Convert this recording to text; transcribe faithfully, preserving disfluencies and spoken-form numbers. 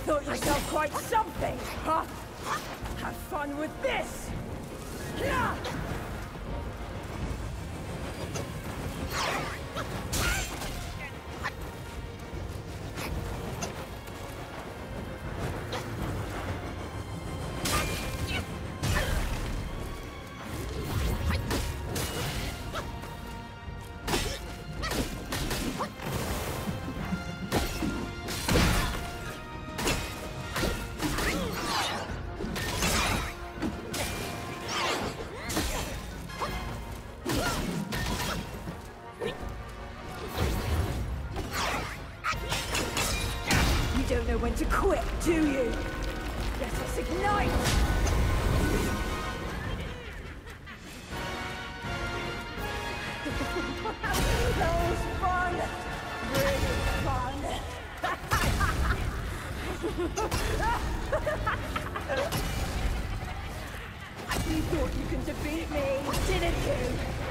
Thought yourself quite something, huh? Have fun with this! Yeah! You don't know when to quit, do you? Let us ignite! That was fun! Really fun! You thought you could defeat me, didn't you?